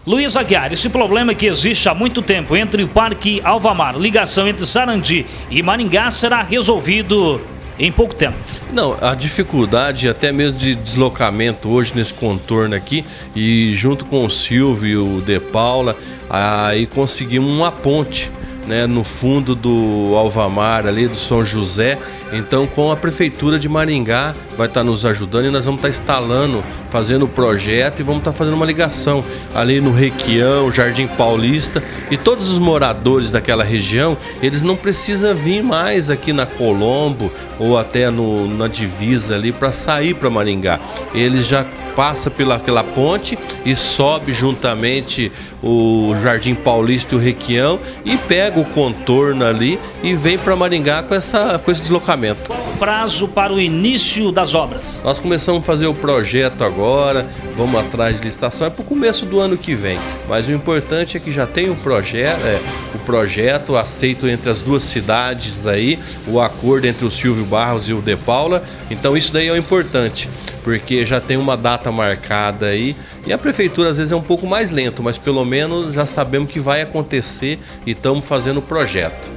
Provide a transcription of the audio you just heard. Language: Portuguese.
Luiz Aguiar, esse problema que existe há muito tempo entre o Parque Alvamar, ligação entre Sarandi e Maringá, será resolvido em pouco tempo? Não, a dificuldade até mesmo de deslocamento hoje nesse contorno aqui, e junto com o Silvio e o De Paula, aí conseguimos uma ponte, né, no fundo do Alvamar, ali do São José. Então, com a Prefeitura de Maringá vai estar nos ajudando e nós vamos estar instalando, fazendo o projeto e vamos estar fazendo uma ligação ali no Requião, Jardim Paulista, e todos os moradores daquela região, eles não precisam vir mais aqui na Colombo ou até na divisa ali para sair para Maringá. Eles já passam pelaquela ponte e sobe juntamente o Jardim Paulista e o Requião e pega o contorno ali e vem para Maringá com esse deslocamento. Qual o prazo para o início das obras? Nós começamos a fazer o projeto agora, vamos atrás de licitação, é para o começo do ano que vem. Mas o importante é que já tem o projeto aceito entre as duas cidades aí, o acordo entre o Silvio Barros e o De Paula. Então isso daí é o importante, porque já tem uma data marcada aí e a Prefeitura às vezes é um pouco mais lento, mas pelo menos já sabemos que vai acontecer e estamos fazendo o projeto.